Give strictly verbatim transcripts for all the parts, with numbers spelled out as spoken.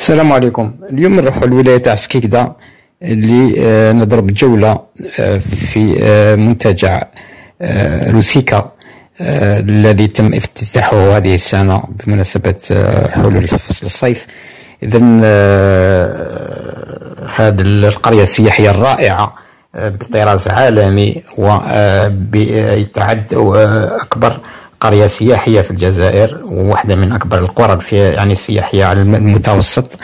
السلام عليكم. اليوم نروحوا لولاية تاع سكيكدا اللي آه نضرب جولة آه في آه منتجع آه لوسيكا آه الذي تم افتتاحه هذه السنة بمناسبة آه حلول فصل الصيف. إذا آه هذه القرية السياحية الرائعة آه بطراز عالمي ويتعد آه أكبر قرية سياحية في الجزائر وواحدة من أكبر القرى في يعني السياحية على المتوسط،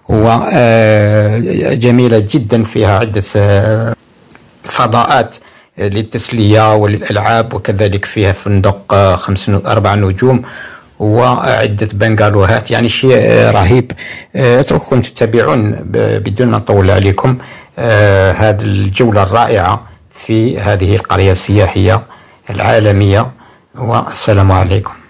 وجميلة جدا، فيها عدة فضاءات للتسلية وللألعاب، وكذلك فيها فندق خمس أربع نجوم وعدة بنغالوهات، يعني شيء رهيب. أترككم تتابعون بدون ما نطول عليكم هذه الجولة الرائعة في هذه القرية السياحية العالمية، والسلام عليكم.